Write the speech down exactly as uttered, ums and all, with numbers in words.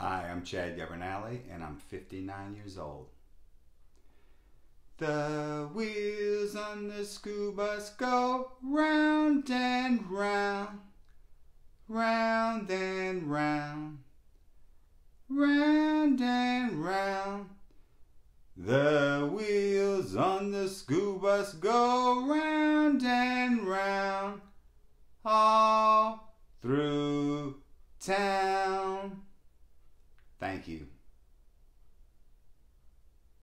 Hi, I'm Chad Governale, and I'm fifty-nine years old. The wheels on the school bus go round and round, round and round, round and round. The wheels on the school bus go round and round, all through town. Thank you.